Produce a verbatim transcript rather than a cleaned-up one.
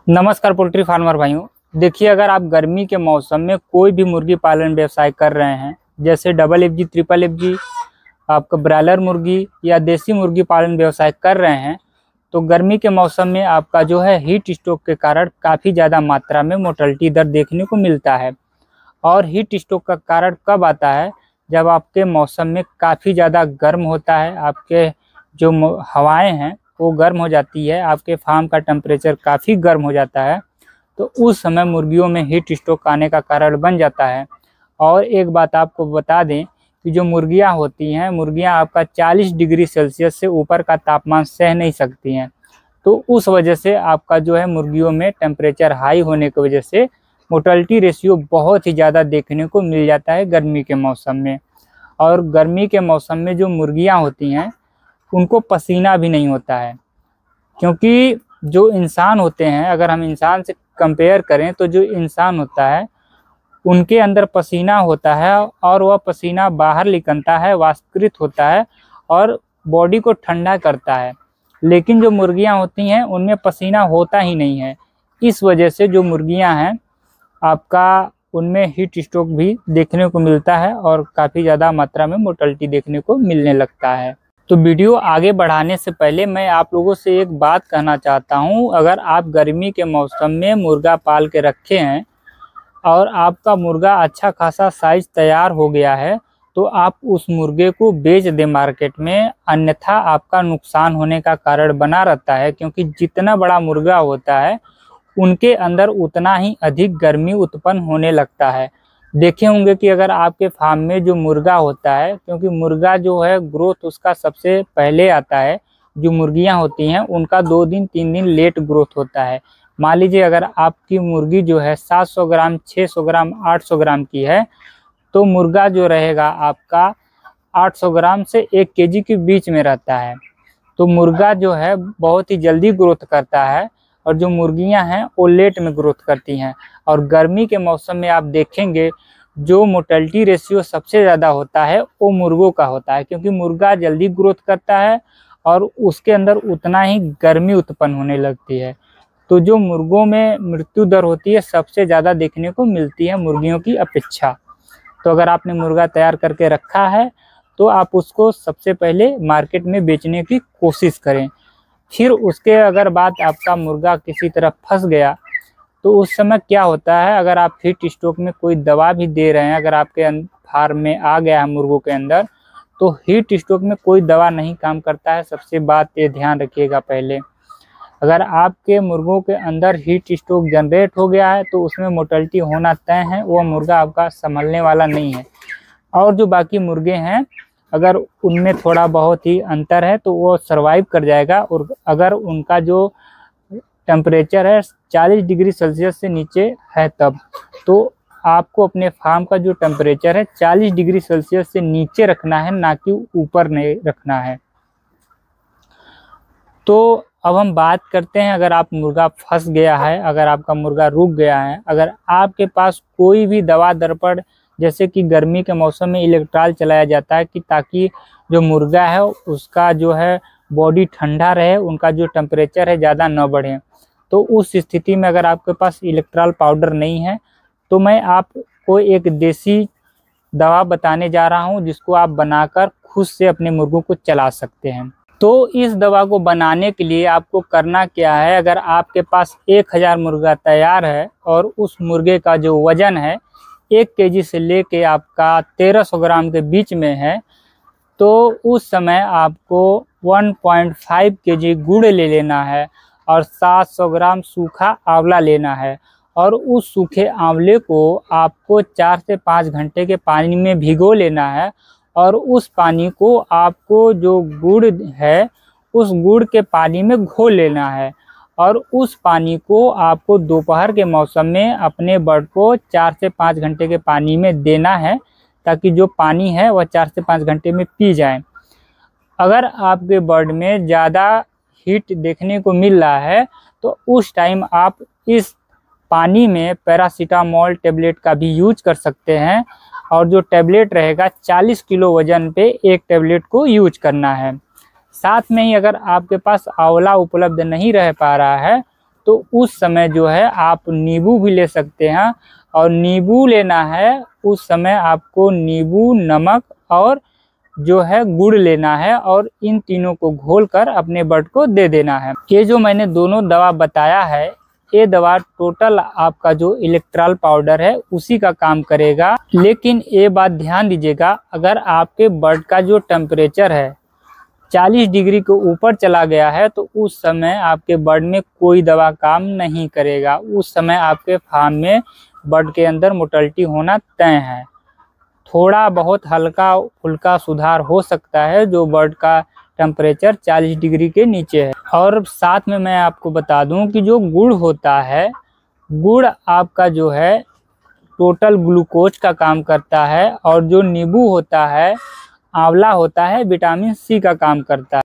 नमस्कार poultry farmer भाइयों। देखिए, अगर आप गर्मी के मौसम में कोई भी मुर्गी पालन व्यवसाय कर रहे हैं, जैसे double F G, triple F G, आपका ब्रायलर मुर्गी या देसी मुर्गी पालन व्यवसाय कर रहे हैं, तो गर्मी के मौसम में आपका जो है हीट स्ट्रोक के कारण काफ़ी ज़्यादा मात्रा में मोर्टेलिटी दर देखने को मिलता है। और हीट स्ट्रोक का कारण कब आता है? जब आपके मौसम में काफ़ी ज़्यादा गर्म होता है, आपके जो हवाएं हैं वो गर्म हो जाती है, आपके फार्म का टेम्परेचर काफ़ी गर्म हो जाता है, तो उस समय मुर्गियों में हीट स्ट्रोक आने का कारण बन जाता है। और एक बात आपको बता दें कि जो मुर्गियां होती हैं, मुर्गियां आपका चालीस डिग्री सेल्सियस से ऊपर का तापमान सह नहीं सकती हैं, तो उस वजह से आपका जो है मुर्गियों में टेम्परेचर हाई होने की वजह से मोर्टेलिटी रेशियो बहुत ही ज़्यादा देखने को मिल जाता है गर्मी के मौसम में। और गर्मी के मौसम में जो मुर्गियाँ होती हैं उनको पसीना भी नहीं होता है, क्योंकि जो इंसान होते हैं, अगर हम इंसान से कंपेयर करें तो जो इंसान होता है उनके अंदर पसीना होता है और वह पसीना बाहर निकलता है, वाष्पीकृत होता है और बॉडी को ठंडा करता है। लेकिन जो मुर्गियां होती हैं उनमें पसीना होता ही नहीं है। इस वजह से जो मुर्गियां हैं आपका उनमें हीट स्ट्रोक भी देखने को मिलता है और काफ़ी ज़्यादा मात्रा में मोर्टेलिटी देखने को मिलने लगता है। तो वीडियो आगे बढ़ाने से पहले मैं आप लोगों से एक बात कहना चाहता हूं, अगर आप गर्मी के मौसम में मुर्गा पाल के रखे हैं और आपका मुर्गा अच्छा खासा साइज तैयार हो गया है, तो आप उस मुर्गे को बेच दें मार्केट में, अन्यथा आपका नुकसान होने का कारण बना रहता है। क्योंकि जितना बड़ा मुर्गा होता है उनके अंदर उतना ही अधिक गर्मी उत्पन्न होने लगता है। देखे होंगे कि अगर आपके फार्म में जो मुर्गा होता है, क्योंकि मुर्गा जो है ग्रोथ उसका सबसे पहले आता है, जो मुर्गियां होती हैं उनका दो दिन तीन दिन लेट ग्रोथ होता है। मान लीजिए अगर आपकी मुर्गी जो है सात सौ ग्राम, छह सौ ग्राम, आठ सौ ग्राम की है, तो मुर्गा जो रहेगा आपका आठ सौ ग्राम से एक केजी के बीच में रहता है। तो मुर्गा जो है बहुत ही जल्दी ग्रोथ करता है और जो मुर्गियां हैं वो लेट में ग्रोथ करती हैं। और गर्मी के मौसम में आप देखेंगे जो मोर्टेलिटी रेशियो सबसे ज़्यादा होता है वो मुर्गों का होता है, क्योंकि मुर्गा जल्दी ग्रोथ करता है और उसके अंदर उतना ही गर्मी उत्पन्न होने लगती है। तो जो मुर्गों में मृत्यु दर होती है सबसे ज़्यादा देखने को मिलती है मुर्गियों की अपेक्षा। तो अगर आपने मुर्गा तैयार करके रखा है तो आप उसको सबसे पहले मार्केट में बेचने की कोशिश करें। फिर उसके अगर बात आपका मुर्गा किसी तरह फंस गया तो उस समय क्या होता है, अगर आप हीट स्ट्रोक में कोई दवा भी दे रहे हैं, अगर आपके फार्म में आ गया है मुर्गों के अंदर, तो हीट स्ट्रोक में कोई दवा नहीं काम करता है। सबसे बात ये ध्यान रखिएगा पहले। अगर आपके मुर्गों के अंदर हीट स्ट्रोक जनरेट हो गया है तो उसमें मोर्टेलिटी होना तय है, वो मुर्गा आपका संभलने वाला नहीं है। और जो बाकी मुर्गे हैं अगर उनमें थोड़ा बहुत ही अंतर है तो वो सरवाइव कर जाएगा। और अगर उनका जो टेम्परेचर है चालीस डिग्री सेल्सियस से नीचे है तब, तो आपको अपने फार्म का जो टेम्परेचर है चालीस डिग्री सेल्सियस से नीचे रखना है, ना कि ऊपर नहीं रखना है। तो अब हम बात करते हैं, अगर आप मुर्गा फंस गया है, अगर आपका मुर्गा रुक गया है, अगर आपके पास कोई भी दवा दर्पण, जैसे कि गर्मी के मौसम में इलेक्ट्रॉल चलाया जाता है कि ताकि जो मुर्गा है उसका जो है बॉडी ठंडा रहे, उनका जो टेम्परेचर है ज़्यादा न बढ़े। तो उस स्थिति में अगर आपके पास इलेक्ट्रॉल पाउडर नहीं है तो मैं आपको एक देसी दवा बताने जा रहा हूं, जिसको आप बनाकर खुद से अपने मुर्गों को चला सकते हैं। तो इस दवा को बनाने के लिए आपको करना क्या है, अगर आपके पास एक हज़ार मुर्गा तैयार है और उस मुर्गे का जो वज़न है एक केजी से लेके आपका तेरह सौ ग्राम के बीच में है, तो उस समय आपको एक पॉइंट पाँच केजी गुड़ ले लेना है और सात सौ ग्राम सूखा आंवला लेना है। और उस सूखे आंवले को आपको चार से पाँच घंटे के पानी में भिगो लेना है और उस पानी को आपको जो गुड़ है उस गुड़ के पानी में घोल लेना है। और उस पानी को आपको दोपहर के मौसम में अपने बर्ड को चार से पाँच घंटे के पानी में देना है, ताकि जो पानी है वह चार से पाँच घंटे में पी जाए। अगर आपके बर्ड में ज़्यादा हीट देखने को मिल रहा है तो उस टाइम आप इस पानी में पैरासीटामोल टेबलेट का भी यूज कर सकते हैं। और जो टेबलेट रहेगा चालीस किलो वजन पे एक टेबलेट को यूज करना है। साथ में ही अगर आपके पास आंवला उपलब्ध नहीं रह पा रहा है तो उस समय जो है आप नींबू भी ले सकते हैं। और नींबू लेना है उस समय आपको नींबू, नमक और जो है गुड़ लेना है और इन तीनों को घोलकर अपने बर्ड को दे देना है। ये जो मैंने दोनों दवा बताया है, ये दवा टोटल आपका जो इलेक्ट्रॉल पाउडर है उसी का काम करेगा। लेकिन ये बात ध्यान दीजिएगा, अगर आपके बर्ड का जो टेम्परेचर है चालीस डिग्री के ऊपर चला गया है तो उस समय आपके बर्ड में कोई दवा काम नहीं करेगा। उस समय आपके फार्म में बर्ड के अंदर मोर्टेलिटी होना तय है। थोड़ा बहुत हल्का फुल्का सुधार हो सकता है जो बर्ड का टेम्परेचर चालीस डिग्री के नीचे है। और साथ में मैं आपको बता दूं कि जो गुड़ होता है, गुड़ आपका जो है टोटल ग्लूकोज का काम करता है और जो नींबू होता है, आंवला होता है, विटामिन सी का काम करता है।